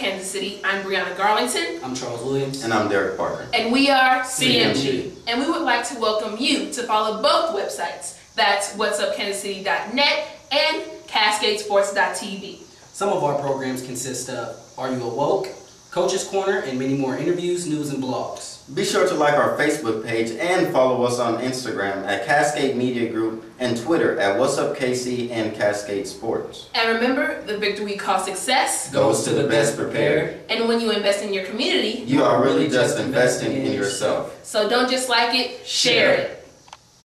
Kansas City? I'm Brianna Garlington. I'm Charles Williams. And I'm Derek Parker. And we are CMG. CMG. And we would like to welcome you to follow both websites. That's whatsupkansascity.net and cascadesports.tv. Some of our programs consist of Are You Awoke?, Coach's Corner, and many more interviews, news, and blogs. Be sure to like our Facebook page and follow us on Instagram at Cascade Media Group and Twitter at What's Up KC and Cascade Sports. And remember, the victory we call success Goes to the best prepared. And when you invest in your community, You are really just investing in yourself. So don't just like it, share it.